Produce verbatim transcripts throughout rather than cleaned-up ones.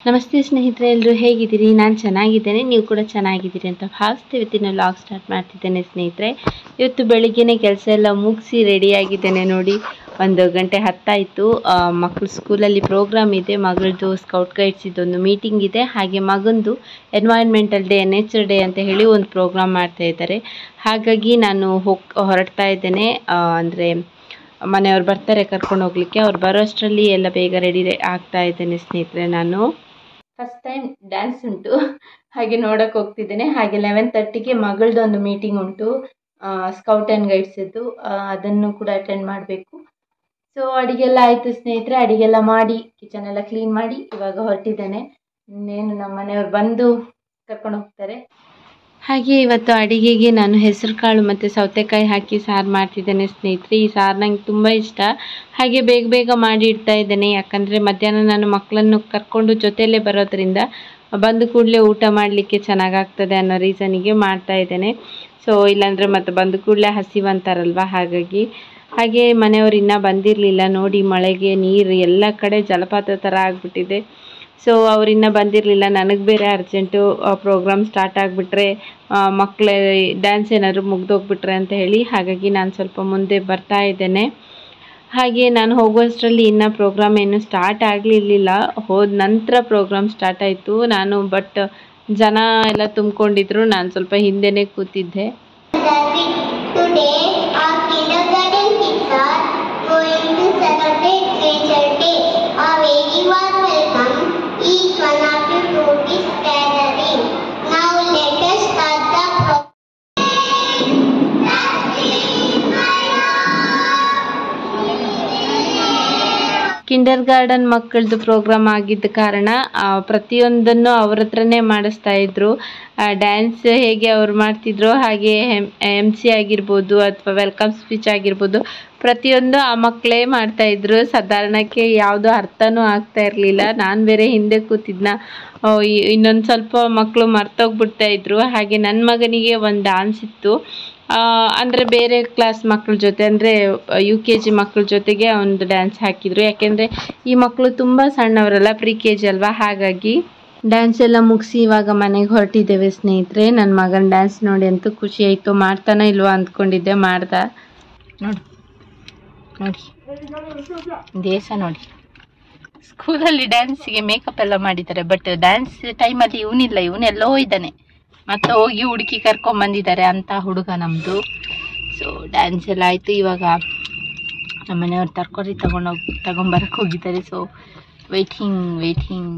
ನಮಸ್ತೆ ಸ್ನೇಹಿತರೆ, ಎಲ್ಲರೂ ಹೇಗಿದ್ದೀರಿ? ನಾನು ಚೆನ್ನಾಗಿದ್ದೇನೆ, ನೀವು ಕೂಡ ಚೆನ್ನಾಗಿದ್ದೀರಿ ಅಂತ ಭಾವಿಸ್ತಾ ಇವತ್ತಿನ ವ್ಲಾಗ್ ಸ್ಟಾರ್ಟ್ ಮಾಡ್ತಿದ್ದೇನೆ. ಸ್ನೇಹಿತರೆ, ಇವತ್ತು ಬೆಳಿಗ್ಗೆನೇ ಕೆಲಸ ಎಲ್ಲ ಮುಗಿಸಿ ರೆಡಿಯಾಗಿದ್ದೇನೆ. ನೋಡಿ, ಒಂದು ಗಂಟೆ ಹತ್ತಾಯಿತು. ಮಕ್ಕಳು ಸ್ಕೂಲಲ್ಲಿ ಪ್ರೋಗ್ರಾಮ್ ಇದೆ, ಮಗಳದು ಸ್ಕೌಟ್ ಗೈಡ್ಸ್ ಇದೊಂದು ಮೀಟಿಂಗ್ ಇದೆ, ಹಾಗೆ ಮಗಂದು ಎನ್ವೈರ್ಮೆಂಟಲ್ ಡೇ, ನೇಚರ್ ಡೇ ಅಂತ ಹೇಳಿ ಒಂದು ಪ್ರೋಗ್ರಾಮ್ ಮಾಡ್ತಾ ಇದ್ದಾರೆ. ಹಾಗಾಗಿ ನಾನು ಹೋಗಿ ಹೊರಡ್ತಾ ಇದ್ದೇನೆ. ಅಂದರೆ ಮನೆಯವ್ರು ಬರ್ತಾರೆ ಕರ್ಕೊಂಡು ಹೋಗ್ಲಿಕ್ಕೆ. ಅವ್ರು ಬರೋಷ್ಟರಲ್ಲಿ ಎಲ್ಲ ಬೇಗ ರೆಡಿ ಆಗ್ತಾ ಇದ್ದೇನೆ. ಸ್ನೇಹಿತರೆ, ನಾನು ಫಸ್ಟ್ ಟೈಮ್ ಡ್ಯಾನ್ಸ್ ಉಂಟು, ಹಾಗೆ ನೋಡೋಕೆ ಹೋಗ್ತಿದ್ದೇನೆ. ಹಾಗೆ ಲೆವೆನ್ ತರ್ಟಿಗೆ ಮಗಳದ್ದು ಒಂದು ಮೀಟಿಂಗ್ ಉಂಟು, ಸ್ಕೌಟ್ ಆ್ಯಂಡ್ ಗೈಡ್ಸ್ ಇದ್ದು, ಅದನ್ನು ಕೂಡ ಅಟೆಂಡ್ ಮಾಡಬೇಕು. ಸೊ ಅಡಿಗೆಲ್ಲ ಆಯಿತು ಸ್ನೇಹಿತರೆ. ಅಡಿಗೆಲ್ಲ ಮಾಡಿ ಕಿಚನ್ ಎಲ್ಲ ಕ್ಲೀನ್ ಮಾಡಿ ಇವಾಗ ಹೊರಟಿದ್ದೇನೆ. ಇನ್ನೇನು ನಮ್ಮ ಮನೆಯವ್ರು ಬಂದು ಕರ್ಕೊಂಡು ಹೋಗ್ತಾರೆ. ಹಾಗೆ ಇವತ್ತು ಅಡಿಗೆಗೆ ನಾನು ಹೆಸರು ಕಾಳು ಮತ್ತು ಸೌತೆಕಾಯಿ ಹಾಕಿ ಸಾರು ಮಾಡ್ತಿದ್ದೇನೆ ಸ್ನೇಹಿತರೆ. ಈ ಸಾರು ನಂಗೆ ತುಂಬ ಇಷ್ಟ. ಹಾಗೆ ಬೇಗ ಬೇಗ ಮಾಡಿ ಇಡ್ತಾ ಇದ್ದೇನೆ, ಯಾಕಂದರೆ ಮಧ್ಯಾಹ್ನ ನಾನು ಮಕ್ಕಳನ್ನು ಕರ್ಕೊಂಡು ಜೊತೆಯಲ್ಲೇ ಬರೋದ್ರಿಂದ ಬಂದು ಕೂಡಲೇ ಊಟ ಮಾಡಲಿಕ್ಕೆ ಚೆನ್ನಾಗಾಗ್ತದೆ ಅನ್ನೋ ರೀಸನಿಗೆ ಮಾಡ್ತಾ ಇದ್ದೇನೆ. ಸೊ ಇಲ್ಲಾಂದರೆ ಮತ್ತೆ ಬಂದು ಕೂಡಲೇ ಹಸಿವಂತಾರಲ್ವ, ಹಾಗಾಗಿ. ಹಾಗೆ ಮನೆಯವರು ಇನ್ನೂ ಬಂದಿರಲಿಲ್ಲ. ನೋಡಿ, ಮಳೆಗೆ ನೀರು ಎಲ್ಲ ಕಡೆ ಜಲಪಾತ ಥರ ಆಗಿಬಿಟ್ಟಿದೆ. ಸೊ ಅವರಿನ್ನ ಬಂದಿರಲಿಲ್ಲ. ನನಗೆ ಬೇರೆ ಅರ್ಜೆಂಟು, ಪ್ರೋಗ್ರಾಮ್ ಸ್ಟಾರ್ಟ್ ಆಗಿಬಿಟ್ರೆ ಮಕ್ಕಳೇ ಡ್ಯಾನ್ಸ್ ಏನಾದರೂ ಮುಗ್ದೋಗ್ಬಿಟ್ರೆ ಅಂತ ಹೇಳಿ, ಹಾಗಾಗಿ ನಾನು ಸ್ವಲ್ಪ ಮುಂದೆ ಬರ್ತಾ ಇದ್ದೇನೆ. ಹಾಗೆ ನಾನು ಹೋಗುವಷ್ಟರಲ್ಲಿ ಇನ್ನೂ ಪ್ರೋಗ್ರಾಮ್ ಏನು ಸ್ಟಾರ್ಟ್ ಆಗಲಿರಲಿಲ್ಲ. ಹೋದ ನಂತರ ಪ್ರೋಗ್ರಾಮ್ ಸ್ಟಾರ್ಟ್ ಆಯಿತು. ನಾನು ಬಟ್ ಜನ ಎಲ್ಲ ತುಂಬಿಕೊಂಡಿದ್ರು, ನಾನು ಸ್ವಲ್ಪ ಹಿಂದೆನೇ ಕೂತಿದ್ದೆ. ಕಿಂಡರ್ ಗಾರ್ಡನ್ ಮಕ್ಕಳದು ಪ್ರೋಗ್ರಾಮ್ ಆಗಿದ್ದ ಕಾರಣ ಪ್ರತಿಯೊಂದನ್ನು ಅವ್ರ ಹತ್ರನೇ ಮಾಡಿಸ್ತಾ ಇದ್ರು. ಡ್ಯಾನ್ಸ್ ಹೇಗೆ ಅವ್ರು ಮಾಡ್ತಿದ್ರು ಹಾಗೆ ಎಮ್ ಸಿ ಆಗಿರ್ಬೋದು ಅಥವಾ ವೆಲ್ಕಮ್ ಸ್ಪೀಚ್ ಆಗಿರ್ಬೋದು, ಪ್ರತಿಯೊಂದು ಆ ಮಕ್ಕಳೇ ಮಾಡ್ತಾಯಿದ್ರು. ಸಾಧಾರಣಕ್ಕೆ ಯಾವುದೋ ಅರ್ಥನೂ ಆಗ್ತಾ ಇರಲಿಲ್ಲ. ನಾನು ಬೇರೆ ಹಿಂದೆ ಕೂತಿದ್ನ, ಇನ್ನೊಂದು ಸ್ವಲ್ಪ ಮಕ್ಕಳು ಮರ್ತೋಗ್ಬಿಡ್ತಾ ಇದ್ರು. ಹಾಗೆ ನನ್ನ ಮಗನಿಗೆ ಒಂದು ಡಾನ್ಸ್ ಇತ್ತು, ಅಂದರೆ ಬೇರೆ ಕ್ಲಾಸ್ ಮಕ್ಕಳ ಜೊತೆ, ಅಂದರೆ ಯು ಕೆ ಜಿ ಮಕ್ಕಳ ಜೊತೆಗೆ ಒಂದು ಡ್ಯಾನ್ಸ್ ಹಾಕಿದರು. ಯಾಕೆಂದರೆ ಈ ಮಕ್ಕಳು ತುಂಬ ಸಣ್ಣವರಲ್ಲ, ಪ್ರಿ ಕೆ ಜಿ ಅಲ್ವಾ, ಹಾಗಾಗಿ. ಡ್ಯಾನ್ಸ್ ಎಲ್ಲ ಮುಗಿಸಿ ಇವಾಗ ಮನೆಗೆ ಹೊರಟಿದ್ದೇವೆ ಸ್ನೇಹಿತರೆ. ನನ್ನ ಮಗನ ಡ್ಯಾನ್ಸ್ ನೋಡಿ ಅಂತೂ ಖುಷಿ ಆಯಿತು. ಮಾಡ್ತಾನೆ ಇಲ್ವಾ ಅಂದ್ಕೊಂಡಿದ್ದೆ, ಮಾಡ್ದ. ನೋಡಿ ನೋಡಿ ದೇಶ ನೋಡಿ, ಸ್ಕೂಲಲ್ಲಿ ಡ್ಯಾನ್ಸಿಗೆ ಮೇಕಪ್ ಎಲ್ಲ ಮಾಡಿದ್ದಾರೆ, ಬಟ್ ಡ್ಯಾನ್ಸ್ ಟೈಮಲ್ಲಿ ಇವನಿಲ್ಲ, ಇವನೆಲ್ಲೋ ಇದ್ದಾನೆ. ಮತ್ತೆ ಹೋಗಿ ಹುಡುಕಿ ಕರ್ಕೊಂಬಂದಿದ್ದಾರೆ ಅಂತ ಹುಡುಗ ನಮ್ಮದು. ಸೊ ಡ್ಯಾನ್ಸ್ ಎಲ್ಲ ಆಯಿತು. ಇವಾಗ ನಮ್ಮ ಮನೆಯವ್ರು ತರಕಾರಿ ತಗೊಂಡೋಗಿ ತಗೊಂಬರಕ್ಕೆ ಹೋಗಿದ್ದಾರೆ. ಸೊ ವೆಯ್ಟಿಂಗ್ ವೆಯ್ಟಿಂಗ್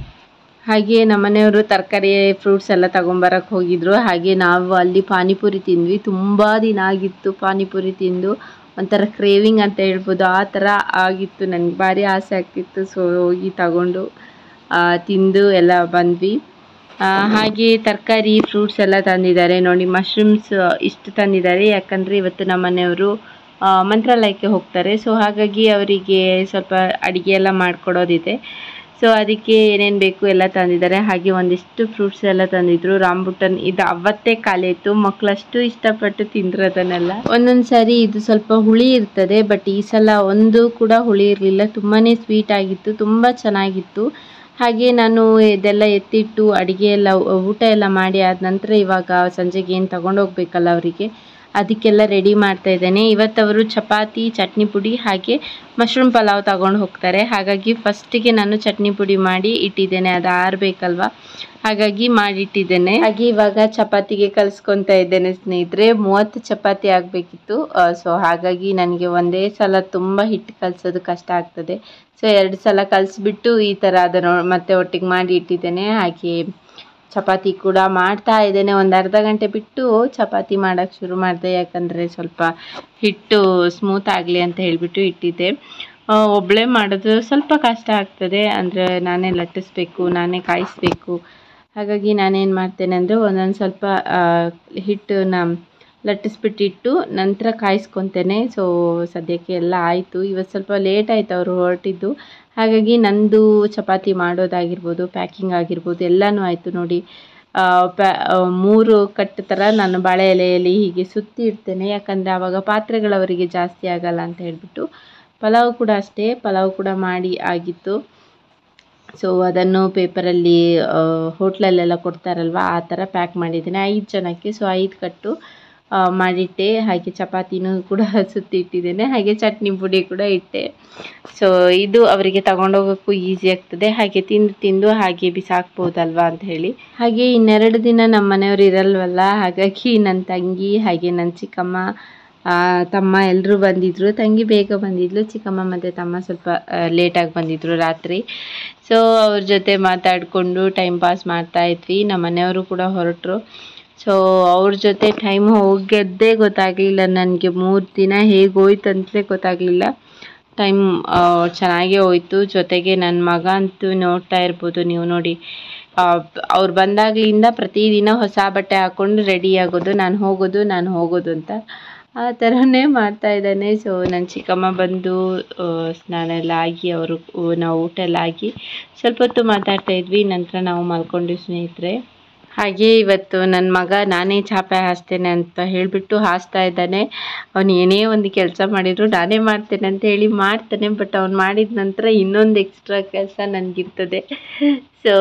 ಹಾಗೆ ನಮ್ಮ ಮನೆಯವರು ತರಕಾರಿ ಫ್ರೂಟ್ಸ್ ಎಲ್ಲ ತಗೊಂಬರಕ್ಕೆ ಹೋಗಿದ್ರು. ಹಾಗೆ ನಾವು ಅಲ್ಲಿ ಪಾನಿಪುರಿ ತಿಂದ್ವಿ. ತುಂಬ ದಿನ ಆಗಿತ್ತು ಪಾನಿಪುರಿ ತಿಂದು, ಒಂಥರ ಕ್ರೇವಿಂಗ್ ಅಂತ ಹೇಳ್ಬೋದು, ಆ ಥರ ಆಗಿತ್ತು. ನನಗೆ ಭಾರಿ ಆಸೆ ಆಗ್ತಿತ್ತು. ಸೊ ಹೋಗಿ ತಗೊಂಡು ತಿಂದು ಎಲ್ಲ ಬಂದ್ವಿ. ಹಾಗೆ ತರಕಾರಿ ಫ್ರೂಟ್ಸ್ ಎಲ್ಲ ತಂದಿದ್ದಾರೆ. ನೋಡಿ, ಮಶ್ರೂಮ್ಸ್ ಇಷ್ಟು ತಂದಿದ್ದಾರೆ, ಯಾಕಂದರೆ ಇವತ್ತು ನಮ್ಮ ಮನೆಯವರು ಮಂತ್ರಾಲಯಕ್ಕೆ ಹೋಗ್ತಾರೆ. ಸೊ ಹಾಗಾಗಿ ಅವರಿಗೆ ಸ್ವಲ್ಪ ಅಡುಗೆ ಎಲ್ಲ ಮಾಡಿಕೊಡೋದಿದೆ. ಸೊ ಅದಕ್ಕೆ ಏನೇನು ಬೇಕು ಎಲ್ಲ ತಂದಿದ್ದಾರೆ. ಹಾಗೆ ಒಂದಿಷ್ಟು ಫ್ರೂಟ್ಸ್ ಎಲ್ಲ ತಂದಿದ್ರು. ರಾಂಬುಟನ್ ಇದು ಅವತ್ತೇ ಖಾಲಿ ಆಯಿತು, ಮಕ್ಕಳಷ್ಟು ಇಷ್ಟಪಟ್ಟು ತಿಂದ್ರು ಅದನ್ನೆಲ್ಲ. ಒಂದೊಂದು ಸಾರಿ ಇದು ಸ್ವಲ್ಪ ಹುಳಿ ಇರ್ತದೆ, ಬಟ್ ಈ ಸಲ ಒಂದು ಕೂಡ ಹುಳಿ ಇರಲಿಲ್ಲ. ತುಂಬಾ ಸ್ವೀಟ್ ಆಗಿತ್ತು, ತುಂಬ ಚೆನ್ನಾಗಿತ್ತು. ಹಾಗೆ ನಾನು ಇದೆಲ್ಲ ಎತ್ತಿಟ್ಟು ಅಡುಗೆ ಎಲ್ಲ ಊಟ ಎಲ್ಲ ಮಾಡಿ ಆದ ನಂತರ ಇವಾಗ ಸಂಜೆಗೆ ಏನು ತಗೊಂಡೋಗ್ಬೇಕಲ್ಲ ಅವರಿಗೆ, ಅದಕ್ಕೆಲ್ಲ ರೆಡಿ ಮಾಡ್ತಾ ಇದ್ದೇನೆ. ಇವತ್ತು ಅವರು ಚಪಾತಿ, ಚಟ್ನಿ ಪುಡಿ ಹಾಗೆ ಮಶ್ರೂಮ್ ಪಲಾವ್ ತಗೊಂಡು ಹೋಗ್ತಾರೆ. ಹಾಗಾಗಿ ಫಸ್ಟಿಗೆ ನಾನು ಚಟ್ನಿ ಪುಡಿ ಮಾಡಿ ಇಟ್ಟಿದ್ದೇನೆ, ಅದು ಆರಬೇಕಲ್ವ, ಹಾಗಾಗಿ ಮಾಡಿಟ್ಟಿದ್ದೇನೆ. ಹಾಗೆ ಇವಾಗ ಚಪಾತಿಗೆ ಕಲಿಸ್ಕೊತಾ ಇದ್ದೇನೆ ಸ್ನೇಹಿತರೆ. ಮೂವತ್ತು ಚಪಾತಿ ಆಗಬೇಕಿತ್ತು. ಸೊ ಹಾಗಾಗಿ ನನಗೆ ಒಂದೇ ಸಲ ತುಂಬ ಹಿಟ್ಟು ಕಲಿಸೋದು ಕಷ್ಟ ಆಗ್ತದೆ. ಸೊ ಎರಡು ಸಲ ಕಲಿಸ್ಬಿಟ್ಟು ಈ ಥರ ಅದನ್ನು ಮತ್ತೆ ಒಟ್ಟಿಗೆ ಮಾಡಿ ಇಟ್ಟಿದ್ದೇನೆ. ಹಾಗೆ ಚಪಾತಿ ಕೂಡ ಮಾಡ್ತಾ ಇದ್ದೇನೆ. ಒಂದು ಅರ್ಧ ಗಂಟೆ ಬಿಟ್ಟು ಚಪಾತಿ ಮಾಡೋಕ್ಕೆ ಶುರು ಮಾಡಿದೆ, ಯಾಕಂದರೆ ಸ್ವಲ್ಪ ಹಿಟ್ಟು ಸ್ಮೂತ್ ಆಗಲಿ ಅಂತ ಹೇಳಿಬಿಟ್ಟು ಇಟ್ಟಿದ್ದೆ. ಒಬ್ಬಳೇ ಮಾಡೋದು ಸ್ವಲ್ಪ ಕಷ್ಟ ಆಗ್ತದೆ, ಅಂದರೆ ನಾನೇ ಲಟ್ಟಿಸ್ಬೇಕು, ನಾನೇ ಕಾಯಿಸ್ಬೇಕು. ಹಾಗಾಗಿ ನಾನೇನು ಮಾಡ್ತೇನೆ ಅಂದರೆ ಒಂದೊಂದು ಸ್ವಲ್ಪ ಹಿಟ್ಟನ್ನ ಲಟ್ಟಿಸ್ಬಿಟ್ಟಿಟ್ಟು ನಂತರ ಕಾಯಿಸ್ಕೊತೇನೆ. ಸೊ ಸದ್ಯಕ್ಕೆ ಎಲ್ಲ ಆಯಿತು. ಇವತ್ತು ಸ್ವಲ್ಪ ಲೇಟ್ ಆಯಿತು ಅವರು ಹೊರಟಿದ್ದು, ಹಾಗಾಗಿ ನಂದು ಚಪಾತಿ ಮಾಡೋದಾಗಿರ್ಬೋದು, ಪ್ಯಾಕಿಂಗ್ ಆಗಿರ್ಬೋದು ಎಲ್ಲನೂ ಆಯಿತು. ನೋಡಿ, ಪ್ಯಾ ಮೂರು ಕಟ್ಟು ಥರ ನಾನು ಬಾಳೆ ಎಲೆಯಲ್ಲಿ ಹೀಗೆ ಸುತ್ತಿ ಇಡ್ತೇನೆ, ಯಾಕಂದರೆ ಆವಾಗ ಪಾತ್ರೆಗಳವರಿಗೆ ಜಾಸ್ತಿ ಆಗಲ್ಲ ಅಂತ ಹೇಳಿಬಿಟ್ಟು. ಪಲಾವ್ ಕೂಡ ಅಷ್ಟೇ, ಪಲಾವ್ ಕೂಡ ಮಾಡಿ ಆಗಿತ್ತು. ಸೊ ಅದನ್ನು ಪೇಪರಲ್ಲಿ ಹೋಟ್ಲಲ್ಲೆಲ್ಲ ಕೊಡ್ತಾರಲ್ವ ಆ ಥರ ಪ್ಯಾಕ್ ಮಾಡಿದ್ದೇನೆ ಐದು ಜನಕ್ಕೆ. ಸೊ ಐದು ಕಟ್ಟು ಮಾಡಿಟ್ಟೆ. ಹಾಗೆ ಚಪಾತಿನೂ ಕೂಡ ಸುತ್ತಿಟ್ಟಿದ್ದೇನೆ. ಹಾಗೆ ಚಟ್ನಿ ಪುಡಿ ಕೂಡ ಇಟ್ಟೆ. ಸೊ ಇದು ಅವರಿಗೆ ತಗೊಂಡೋಗೋಕ್ಕೂ ಈಸಿ ಆಗ್ತದೆ. ಹಾಗೆ ತಿಂದು ತಿಂದು ಹಾಗೆ ಬಿಸಾಕ್ಬೋದಲ್ವಾ ಅಂತ ಹೇಳಿ. ಹಾಗೆ ಇನ್ನೆರಡು ದಿನ ನಮ್ಮ ಮನೆಯವರು ಇರಲ್ವಲ್ಲ, ಹಾಗಾಗಿ ನನ್ನ ತಂಗಿ ಹಾಗೆ ನನ್ನ ಚಿಕ್ಕಮ್ಮ ತಮ್ಮ ಎಲ್ಲರೂ ಬಂದಿದ್ದರು. ತಂಗಿ ಬೇಗ ಬಂದಿದ್ಲು, ಚಿಕ್ಕಮ್ಮ ಮತ್ತು ತಮ್ಮ ಸ್ವಲ್ಪ ಲೇಟಾಗಿ ಬಂದಿದ್ದರು ರಾತ್ರಿ. ಸೊ ಅವ್ರ ಜೊತೆ ಮಾತಾಡಿಕೊಂಡು ಟೈಮ್ ಪಾಸ್ ಮಾಡ್ತಾಯಿದ್ವಿ. ನಮ್ಮ ಮನೆಯವರು ಕೂಡ ಹೊರಟರು. ಸೊ ಅವ್ರ ಜೊತೆ ಟೈಮ್ ಹೋಗೋದೇ ಗೊತ್ತಾಗಲಿಲ್ಲ ನನಗೆ. ಮೂರು ದಿನ ಹೇಗೆ ಹೋಯ್ತು ಅಂತಲೇ ಗೊತ್ತಾಗಲಿಲ್ಲ. ಟೈಮ್ ಚೆನ್ನಾಗೇ ಹೋಯ್ತು. ಜೊತೆಗೆ ನನ್ನ ಮಗ ಅಂತೂ ನೋಡ್ತಾ ಇರ್ಬೋದು ನೀವು ನೋಡಿ, ಅವ್ರು ಬಂದಾಗಲಿಂದ ಪ್ರತಿದಿನ ಹೊಸ ಬಟ್ಟೆ ಹಾಕ್ಕೊಂಡು ರೆಡಿ ಆಗೋದು, ನಾನು ಹೋಗೋದು ನಾನು ಹೋಗೋದು ಅಂತ ಆ ಥರನೇ ಮಾಡ್ತಾ ಇದ್ದಾನೆ. ಸೊ ನನ್ನ ಚಿಕ್ಕಮ್ಮ ಬಂದು ಸ್ನಾನ ಎಲ್ಲ ಆಗಿ ಅವರು ನಾವು ಊಟ ಎಲ್ಲ ಆಗಿ ಸ್ವಲ್ಪ ಹೊತ್ತು ಮಾತಾಡ್ತಾ ಇದ್ವಿ. ನಂತರ ನಾವು ಮಲ್ಕೊಂಡ್ವಿ ಸ್ನೇಹಿತರೆ. ಹಾಗೆ ಇವತ್ತು ನನ್ನ ಮಗ ನಾನೇ ಚಾಪೆ ಹಾಸ್ತೇನೆ ಅಂತ ಹೇಳಿಬಿಟ್ಟು ಹಾಸ್ತಾ ಇದ್ದಾನೆ. ಅವನು ಏನೇ ಒಂದು ಕೆಲಸ ಮಾಡಿದ್ರು ನಾನೇ ಮಾಡ್ತೇನೆ ಅಂತ ಹೇಳಿ ಮಾಡ್ತಾನೆ. ಬಟ್ ಅವ್ನು ಮಾಡಿದ ನಂತರ ಇನ್ನೊಂದು ಎಕ್ಸ್ಟ್ರಾ ಕೆಲಸ ನನಗಿರ್ತದೆ. ಸೊ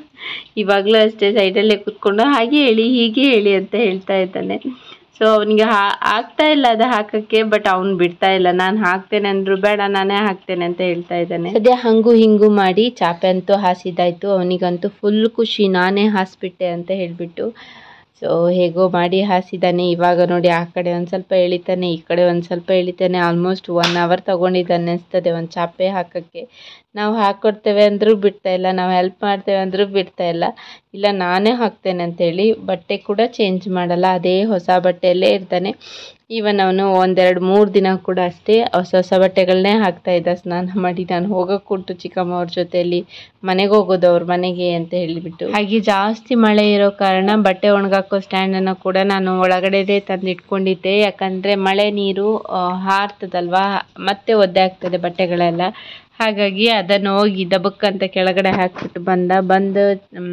ಇವಾಗಲೂ ಅಷ್ಟೇ ಸೈಡಲ್ಲೇ ಕೂತ್ಕೊಂಡು ಹಾಗೆ ಹೇಳಿ ಹೀಗೆ ಹೇಳಿ ಅಂತ ಹೇಳ್ತಾ ಇದ್ದಾನೆ. ಸೊ ಅವನಿಗೆ ಹಾ ಆಗ್ತಾ ಇಲ್ಲ ಅದು ಹಾಕೋಕ್ಕೆ, ಬಟ್ ಅವ್ನು ಬಿಡ್ತಾ ಇಲ್ಲ. ನಾನು ಹಾಕ್ತೇನೆ ಅಂದ್ರು ಬೇಡ ನಾನೇ ಹಾಕ್ತೇನೆ ಅಂತ ಹೇಳ್ತಾ ಇದ್ದಾನೆ. ಸದ್ಯ ಹಂಗು ಹಿಂಗು ಮಾಡಿ ಚಾಪೆ ಅಂತೂ ಹಾಸಿದಾಯ್ತು. ಅವನಿಗಂತೂ ಫುಲ್ ಖುಷಿ, ನಾನೇ ಹಾಸ್ಬಿಟ್ಟೆ ಅಂತ ಹೇಳಿಬಿಟ್ಟು. ಸೊ ಹೇಗೋ ಮಾಡಿ ಹಾಸಿದ್ದಾನೆ. ಇವಾಗ ನೋಡಿ ಆ ಕಡೆ ಒಂದು ಸ್ವಲ್ಪ ಎಳಿತಾನೆ, ಈ ಕಡೆ ಒಂದು ಸ್ವಲ್ಪ ಎಳಿತಾನೆ. ಆಲ್ಮೋಸ್ಟ್ ಒನ್ ಅವರ್ ತೊಗೊಂಡಿದ್ದಾನೆ ಅನಿಸ್ತದೆ ಒಂದು ಚಾಪೆ ಹಾಕೋಕ್ಕೆ. ನಾವು ಹಾಕ್ಕೊಡ್ತೇವೆ ಅಂದರೂ ಬಿಡ್ತಾ ಇಲ್ಲ, ನಾವು ಹೆಲ್ಪ್ ಮಾಡ್ತೇವೆ ಅಂದರೂ ಬಿಡ್ತಾ ಇಲ್ಲ. ಇಲ್ಲ ನಾನೇ ಹಾಕ್ತೇನೆ ಅಂತೇಳಿ ಬಟ್ಟೆ ಕೂಡ ಚೇಂಜ್ ಮಾಡಲ್ಲ, ಅದೇ ಹೊಸ ಬಟ್ಟೆಯಲ್ಲೇ ಇರ್ತಾನೆ. ಈವನ್ ಅವನು ಒಂದೆರಡು ಮೂರು ದಿನ ಕೂಡ ಅಷ್ಟೇ ಹೊಸ ಹೊಸ ಬಟ್ಟೆಗಳನ್ನೇ ಹಾಕ್ತಾ ಇದ್ದ ಸ್ನಾನ ಮಾಡಿ. ನಾನು ಹೋಗೋಕೆ ಕೊಟ್ಟು ಚಿಕ್ಕಮ್ಮ ಅವ್ರ ಜೊತೆಯಲ್ಲಿ ಮನೆಗೆ ಹೋಗೋದು ಅವ್ರ ಮನೆಗೆ ಅಂತ ಹೇಳಿಬಿಟ್ಟು. ಹಾಗೆ ಜಾಸ್ತಿ ಮಳೆ ಇರೋ ಕಾರಣ ಬಟ್ಟೆ ಒಣಗಾಕೋ ಸ್ಟ್ಯಾಂಡನ್ನು ಕೂಡ ನಾನು ಒಳಗಡೆದೇ ತಂದು ಇಟ್ಕೊಂಡಿದ್ದೆ. ಯಾಕಂದರೆ ಮಳೆ ನೀರು ಹಾರ್ತದಲ್ವಾ, ಮತ್ತೆ ಒದ್ದೆ ಆಗ್ತದೆ ಬಟ್ಟೆಗಳೆಲ್ಲ. ಹಾಗಾಗಿ ಅದನ್ನು ಹೋಗಿ ದಬಕ್ಕಂತ ಕೆಳಗಡೆ ಹಾಕಿಬಿಟ್ಟು ಬಂದ ಬಂದು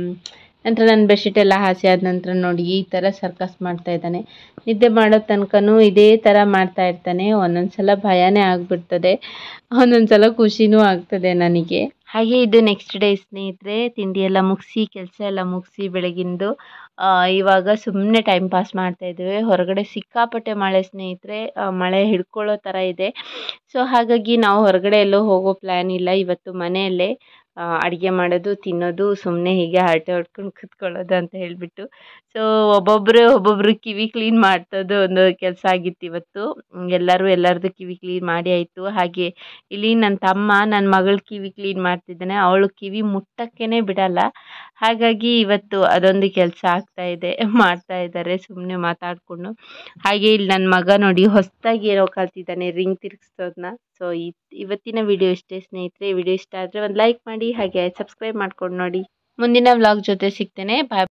ನಂತರ ನನ್ನ ಬೆಡ್ಶೀಟ್ ಎಲ್ಲ ಹಾಸಿ ಆದ ನಂತರ ನೋಡಿ ಈ ಥರ ಸರ್ಕಸ್ ಮಾಡ್ತಾ ಇದ್ದಾನೆ. ನಿದ್ದೆ ಮಾಡೋ ತನಕನೂ ಇದೇ ಥರ ಮಾಡ್ತಾ ಇರ್ತಾನೆ. ಒಂದೊಂದು ಸಲ ಭಯನೇ ಆಗಿಬಿಡ್ತದೆ, ಒಂದೊಂದು ಸಲ ಖುಷಿನೂ ಆಗ್ತದೆ ನನಗೆ. ಹಾಗೆ ಇದು ನೆಕ್ಸ್ಟ್ ಡೇ ಸ್ನೇಹಿತರೆ. ತಿಂಡಿ ಎಲ್ಲ ಮುಗಿಸಿ ಕೆಲಸ ಎಲ್ಲ ಮುಗಿಸಿ ಬೆಳಗಿಂದು ಇವಾಗ ಸುಮ್ಮನೆ ಟೈಮ್ ಪಾಸ್ ಮಾಡ್ತಾ ಇದ್ದೇವೆ. ಹೊರಗಡೆ ಸಿಕ್ಕಾಪಟ್ಟೆ ಮಳೆ ಸ್ನೇಹಿತರೆ, ಮಳೆ ಹಿಡ್ಕೊಳ್ಳೋ ಥರ ಇದೆ. ಸೊ ಹಾಗಾಗಿ ನಾವು ಹೊರಗಡೆ ಎಲ್ಲೋ ಹೋಗೋ ಪ್ಲ್ಯಾನ್ ಇಲ್ಲ. ಇವತ್ತು ಮನೆಯಲ್ಲೇ ಅಡುಗೆ ಮಾಡೋದು, ತಿನ್ನೋದು, ಸುಮ್ಮನೆ ಹೀಗೆ ಹರಟೆ ಹೊಡ್ಕೊಂಡು ಕೂತ್ಕೊಳ್ಳೋದು ಅಂತ ಹೇಳಿಬಿಟ್ಟು. ಸೊ ಒಬ್ಬೊಬ್ಬರು ಒಬ್ಬೊಬ್ಬರು ಕಿವಿ ಕ್ಲೀನ್ ಮಾಡ್ತದ್ದು ಒಂದು ಕೆಲಸ ಆಗಿತ್ತು ಇವತ್ತು. ಎಲ್ಲರೂ ಎಲ್ಲರದ್ದು ಕಿವಿ ಕ್ಲೀನ್ ಮಾಡಿ ಆಯಿತು. ಹಾಗೆ ಇಲ್ಲಿ ನನ್ನ ತಮ್ಮ ನನ್ನ ಮಗಳ ಕಿವಿ ಕ್ಲೀನ್ ಮಾಡ್ತಿದ್ದಾನೆ. ಅವಳು ಕಿವಿ ಮುಟ್ಟಕ್ಕೇ ಬಿಡಲ್ಲ. ಹಾಗಾಗಿ ಇವತ್ತು ಅದೊಂದು ಕೆಲಸ ಆಗ್ತಾ ಇದೆ, ಮಾಡ್ತಾ ಇದ್ದಾರೆ ಸುಮ್ಮನೆ ಮಾತಾಡಿಕೊಂಡು. ಹಾಗೆ ಇಲ್ಲಿ ನನ್ನ ಮಗ ನೋಡಿ ಹೊಸದಾಗಿ ಏನೋ ಕಲ್ತಿದ್ದಾನೆ, ರಿಂಗ್ ತಿರುಗಿಸೋದನ್ನ. ಸೊ ಇವತ್ತಿನ ವಿಡಿಯೋ ಇಷ್ಟೇ ಸ್ನೇಹಿತರೆ. ವಿಡಿಯೋ ಇಷ್ಟ ಆದರೆ ಒಂದು ಲೈಕ್ ಮಾಡಿ, ಹಾಗೆ ಸಬ್ಸ್ಕ್ರೈಬ್ ಮಾಡ್ಕೊಂಡು ನೋಡಿ. ಮುಂದಿನ ವ್ಲಾಗ್ ಜೊತೆ ಸಿಗ್ತೇನೆ. ಬಾಯ್.